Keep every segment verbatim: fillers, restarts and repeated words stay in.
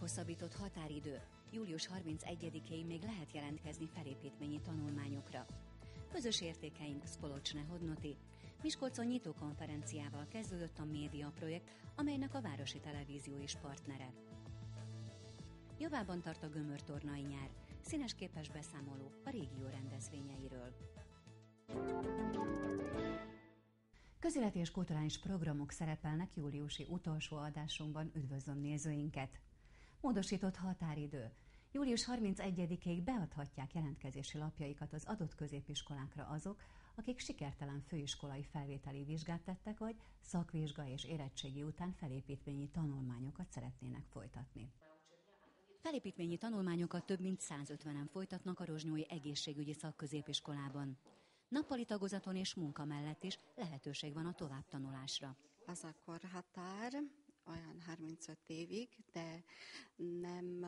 meghosszabbított határidő. július harmincegyedikéig még lehet jelentkezni felépítményi tanulmányokra. Közös értékeink Spoločné hodnoty. Miskolcon nyitókonferenciával kezdődött a média projekt, amelynek a Városi Televízió is partnere. Javában tart a gömörtornai nyár. Színesképes beszámoló a régió rendezvényeiről. Közéleti és kulturális programok szerepelnek júliusi utolsó adásunkban, üdvözlöm nézőinket! Módosított határidő. július harmincegyedikéig beadhatják jelentkezési lapjaikat az adott középiskolákra azok, akik sikertelen főiskolai felvételi vizsgát tettek, vagy szakvizsga és érettségi után felépítményi tanulmányokat szeretnének folytatni. Felépítményi tanulmányokat több mint százötvenen folytatnak a Rozsnyói Egészségügyi Szakközépiskolában. Nappali tagozaton és munka mellett is lehetőség van a továbbtanulásra. Az a korhatár olyan harmincöt évig, de nem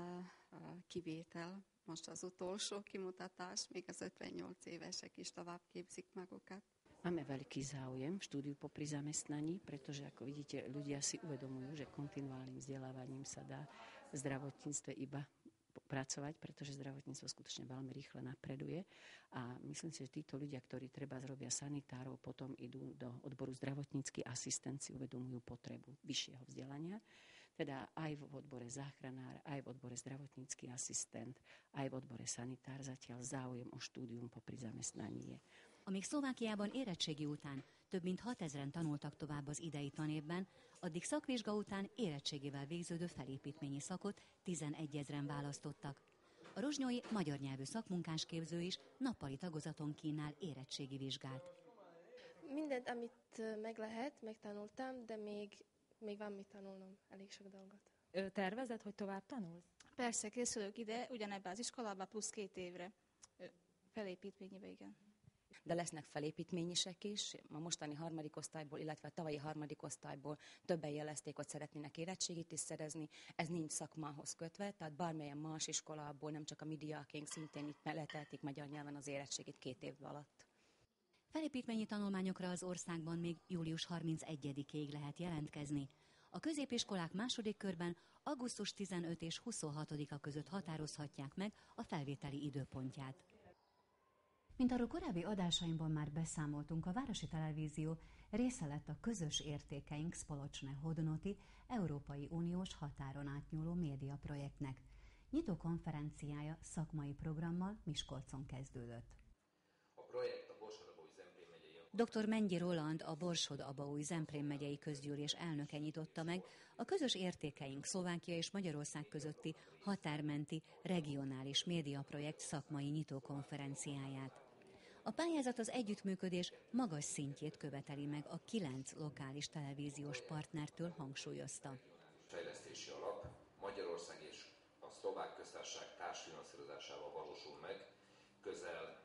kivétel. Most az utolsó kimutatás, még az ötvennyolc évesek is tovább képzik magukat. Máme veľký záujem v štúdiu popri zamestnaní, pretože ako vidíte, ľudia si uvedomujú, že kontinuálnym vzdelávaním sa dá v zdravotníctve iba pracovať, pretože zdravotníctvo skutočne veľmi rýchle napreduje a myslím si, že títo ľudia, ktorí treba zrobia sanitárov, potom idú do odboru zdravotnícky asistenci, uvedomujú potrebu vyššieho vzdelania, teda aj v odbore záchranár, aj v odbore zdravotnícky asistent, aj v odbore sanitár zatiaľ záujem o štúdium popri zamestnaní je. Amíg Szlovákiában érettségi után több mint hatezren tanultak tovább az idei tanévben, addig szakvizsga után érettségével végződő felépítményi szakot tizenegyezren választottak. A rozsnyói magyar nyelvű szakmunkásképző is nappali tagozaton kínál érettségi vizsgát. Mindent, amit meg lehet, megtanultam, de még, még van mit tanulnom, elég sok dolgot. Tervezed, hogy tovább tanulsz? Persze, készülök ide, ugyanebben az iskolába plusz két évre. Felépítményibe, igen. De lesznek felépítményisek is. A mostani harmadik osztályból, illetve a tavalyi harmadik osztályból többen jelezték, hogy szeretnének érettségit is szerezni. Ez nincs szakmához kötve, tehát bármilyen más iskolából, nem csak a mi diákénk szintén itt leteltik magyar nyelven az érettségit két év alatt. Felépítményi tanulmányokra az országban még július harmincegyedikéig lehet jelentkezni. A középiskolák második körben augusztus tizenötödike és huszonhatodika között határozhatják meg a felvételi időpontját. Mint arról korábbi adásaimban már beszámoltunk, a Városi Televízió része lett a közös értékeink Spoločné hodnoty Európai Uniós határon átnyúló médiaprojektnek. Nyitó konferenciája szakmai programmal Miskolcon kezdődött. A projekt a Borsod-Abaúj-Zemplén megyei doktor Mennyi Roland, a Borsod-Abaúj-Zemplén megyei közgyűlés elnöke nyitotta meg a közös értékeink Szlovákia és Magyarország közötti határmenti regionális médiaprojekt szakmai nyitókonferenciáját. A pályázat az együttműködés magas szintjét követeli meg a kilenc lokális televíziós partnertől, hangsúlyozta. Fejlesztési alap Magyarország és a Szlovák Köztársaság társfinanszírozásával valósul meg, közel,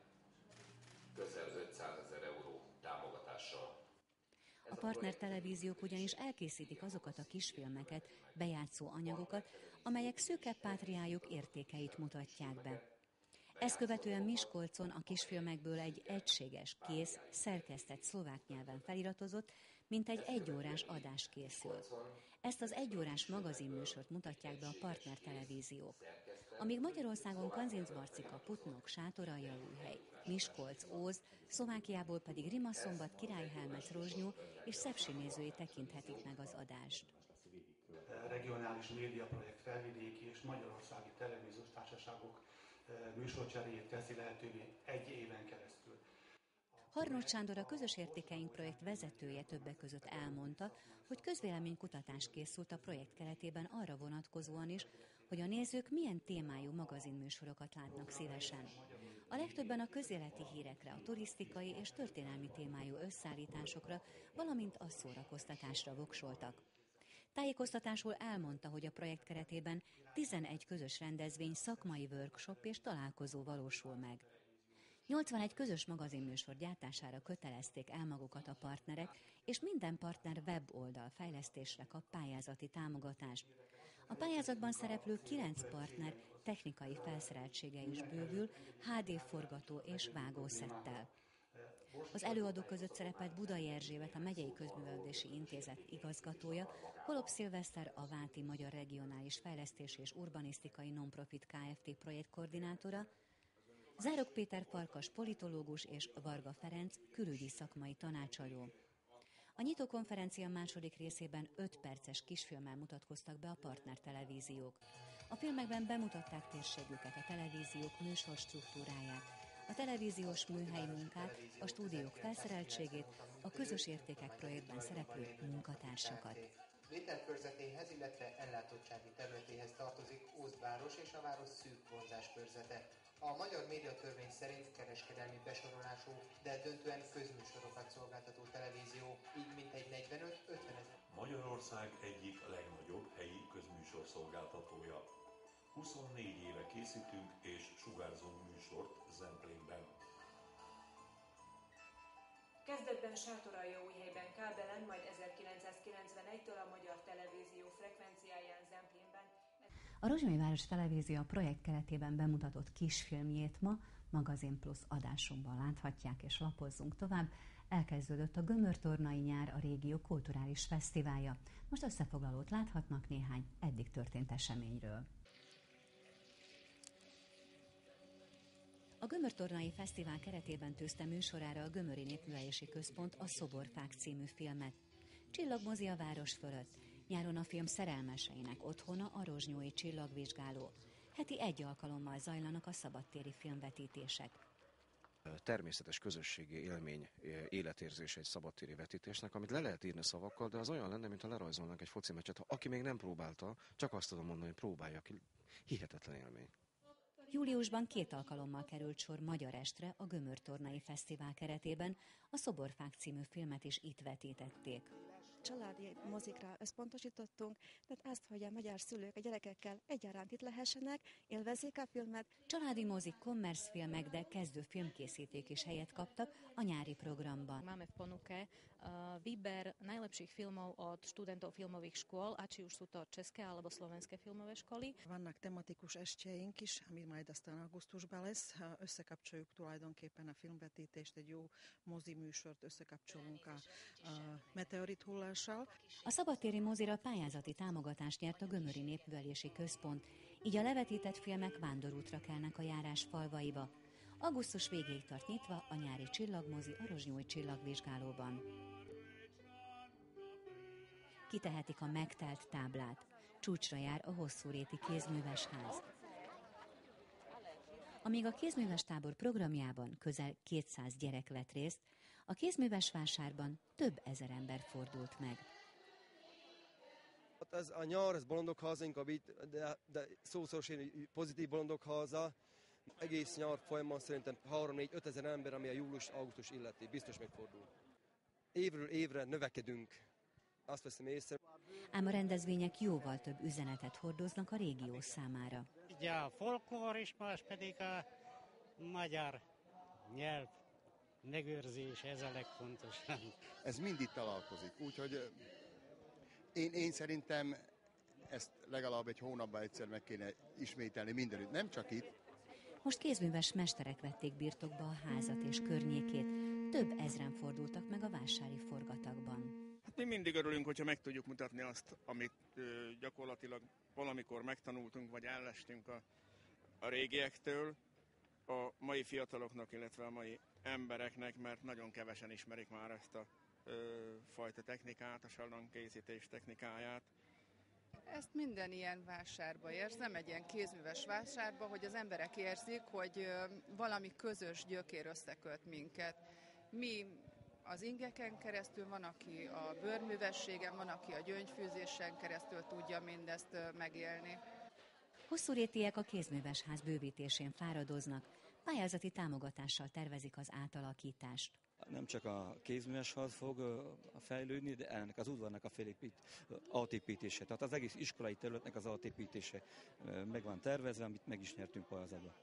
közel ötszázezer euró támogatással. A partner televíziók ugyanis elkészítik azokat a kisfilmeket, bejátszó anyagokat, amelyek szűkebb pátriájuk értékeit mutatják be. Ezt követően Miskolcon a kisfilmekből egy egységes, kész, szerkesztett szlovák nyelven feliratozott, mint egy egyórás adás készül. Ezt az egyórás magazinműsort mutatják be a partner televíziók. Amíg Magyarországon Kanzincbarcika, Putnok, Sátoraljaújhely, Miskolc, Ózd, Szlovákiából pedig Rimaszombat, Királyhelmec, Rozsnyó és Szepsi nézői tekinthetik meg az adást. Regionális médiaprojekt felvidéki és magyarországi televíziós társaságok műsorcseréjét teszi lehetővé egy éven keresztül. Harnót Sándor, a Közös Értékeink projekt vezetője többek között elmondta, hogy közvéleménykutatás készült a projekt keretében arra vonatkozóan is, hogy a nézők milyen témájú magazinműsorokat látnak szívesen. A legtöbben a közéleti hírekre, a turisztikai és történelmi témájú összeállításokra, valamint a szórakoztatásra voksoltak. Tájékoztatásul elmondta, hogy a projekt keretében tizenegy közös rendezvény, szakmai workshop és találkozó valósul meg. nyolcvanegy közös magazinműsor gyártására kötelezték el magukat a partnerek, és minden partner weboldal fejlesztésre kap pályázati támogatást. A pályázatban szereplő kilenc partner technikai felszereltsége is bővül, há dé forgató és vágószettel. Az előadók között szerepelt Budai Erzsébet, a Megyei Közművelődési Intézet igazgatója, Holop Szilveszter, a Váti Magyar Regionális Fejlesztési és Urbanisztikai Nonprofit Kft. Projektkoordinátora, Zárok Péter Farkas politológus és Varga Ferenc külügyi szakmai tanácsadó. A nyitókonferencia második részében öt perces kisfilmmel mutatkoztak be a partnertelevíziók. A filmekben bemutatták térségüket, a televíziók műsor struktúráját, a televíziós műhelyi munkát, a stúdiók felszereltségét, a közös értékek projektben szereplő munkatársakat. Lételkörzetéhez, illetve ellátottsági területéhez tartozik Ózd város és a város szűk vonzáskörzete. A magyar médiatörvény szerint kereskedelmi besorolású, de döntően közműsorokat szolgáltató televízió, így mintegy negyvenöt-ötven ezer. Magyarország egyik legnagyobb helyi közműsor szolgáltatója. huszonnégy éve készítünk és sugárzunk műsort Zemplénben. Kezdetben Sátoraljaújhelyben, kábelen, majd ezerkilencszázkilencvenegytől a Magyar Televízió frekvenciáján Zemplénben. A Rozsonyi Város Televízió a projekt keretében bemutatott kisfilmjét ma Magazin Plusz adásunkban láthatják, és lapozzunk tovább. Elkezdődött a Gömörtornai nyár, a régió kulturális fesztiválja. Most összefoglalót láthatnak néhány eddig történt eseményről. A Gömörtornai Fesztivál keretében tűzte műsorára a Gömöri Népművelési Központ a Szoborfák című filmet. Csillagmozi a város fölött. Nyáron a film szerelmeseinek otthona a Rozsnyói Csillagvizsgáló. Heti egy alkalommal zajlanak a szabadtéri filmvetítések. Természetes közösségi élmény, életérzése egy szabadtéri vetítésnek, amit le lehet írni szavakkal, de az olyan lenne, mintha lerajzolnak egy foci meccset. Ha aki még nem próbálta, csak azt tudom mondani, hogy próbálja ki. Hihetetlen élmény. Júliusban két alkalommal került sor Magyar Estre a Gömörtornai Fesztivál keretében, a Szoborfák című filmet is itt vetítették. Családi mozikra összpontosítottunk, tehát azt, hogy a magyar szülők a gyerekekkel egyaránt itt lehessenek, élvezzék a filmet. Családi mozik, kommerszfilmek, de kezdő filmkészítők is helyet kaptak a nyári programban. Máme v ponuke výber najlepších filmov od študentov filmových škôl, a či už sú to české alebo slovenské filmové školy. Vannak tematikus estjeink is, ami majd aztán augusztusban lesz. Összekapcsoljuk tulajdonképpen a filmvetítést, egy jó mozi műsort összekapcsolunk a, a meteorit hullással. A szabadtéri mozira pályázati támogatást nyert a Gömöri Népművelési Központ, így a levetített filmek vándorútra kelnek a járás falvaiba. Augusztus végéig tart nyitva a nyári csillagmozi a Rozsnyói Csillagvizsgálóban. Kitehetik a megtelt táblát. Csúcsra jár a Hosszúréti Kézműves Ház. Amíg a kézműves tábor programjában közel kétszáz gyerek vett részt, a kézműves vásárban több ezer ember fordult meg. Ez a nyár, ez bolondok háza, de, de szószoros pozitív bolondok háza. Egész nyár folyamán szerintem három-négy-öt ezer ember, ami a július-augusztus illeti, biztos megfordul. Évről évre növekedünk, azt veszem észre. Ám a rendezvények jóval több üzenetet hordoznak a régió számára. Ugye a folklór is, más pedig a magyar nyelv megőrzés, ez a legfontosabb. Ez mindig találkozik, úgyhogy én, én szerintem ezt legalább egy hónapban egyszer meg kéne ismételni mindenütt, nem csak itt. Most kézműves mesterek vették birtokba a házat és környékét. Több ezren fordultak meg a vásári forgatagban. Hát mi mindig örülünk, hogyha meg tudjuk mutatni azt, amit ö, gyakorlatilag valamikor megtanultunk, vagy ellestünk a, a régiektől, a mai fiataloknak, illetve a mai embereknek, mert nagyon kevesen ismerik már ezt a ö, fajta technikát, a salonkészítés technikáját. Ezt minden ilyen vásárba érzem, egy ilyen kézműves vásárba, hogy az emberek érzik, hogy valami közös gyökér összeköt minket. Mi az ingeken keresztül, van, aki a bőrművességen, van, aki a gyöngyfűzésen keresztül tudja mindezt megélni. Hosszúrétiek a kézműves ház bővítésén fáradoznak, pályázati támogatással tervezik az átalakítást. Nem csak a kézműves ház fog fejlődni, de ennek az udvarnak a felépít, átépítése. Tehát az egész iskolai területnek az átépítése meg van tervezve, amit meg is nyertünk pályázatban.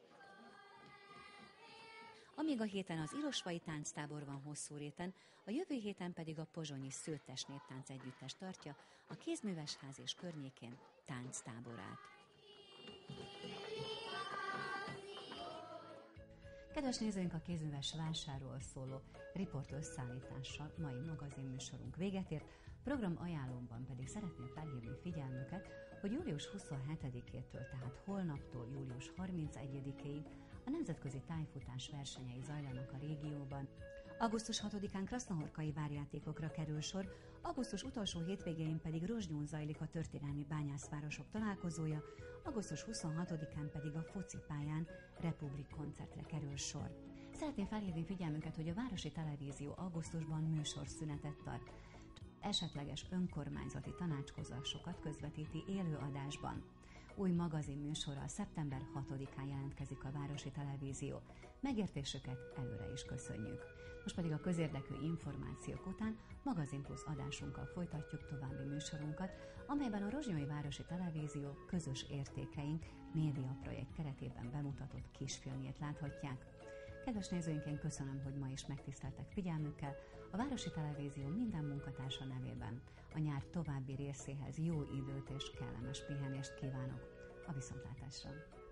Amíg a héten az Irosvai tánctábor van Hosszúréten, a jövő héten pedig a pozsonyi Szőttes Néptánc Együttes tartja a kézműves ház és környékén tánctáborát. Kedves nézőink, a kézműves vásárról szóló riport összeállítással mai magazinműsorunk véget ért, program ajánlómban pedig szeretném felhívni figyelmüket, hogy július huszonhetedikétől, tehát holnaptól július harmincegyedikéig a nemzetközi tájfutás versenyei zajlanak a régióban. augusztus hatodikán krasznahorkai várjátékokra kerül sor, augusztus utolsó hétvégén pedig Rozsnyón zajlik a történelmi bányászvárosok találkozója, augusztus huszonhatodikán pedig a focipályán Republik koncertre kerül sor. Szeretném felhívni figyelmüket, hogy a Városi Televízió augusztusban műsorszünetet tart. Esetleges önkormányzati tanácskozásokat közvetíti élő adásban. Új magazinműsorral szeptember hatodikán jelentkezik a Városi Televízió. Megértésüket előre is köszönjük. Most pedig a közérdekű információk után Magazin Plusz adásunkkal folytatjuk további műsorunkat, amelyben a Rozsnyói Városi Televízió közös értékeink médiaprojekt keretében bemutatott kisfilmjét láthatják. Kedves nézőink, én köszönöm, hogy ma is megtiszteltek figyelmükkel. A Városi Televízió minden munkatársa nevében a nyár további részéhez jó időt és kellemes pihenést kívánok. A viszontlátásra!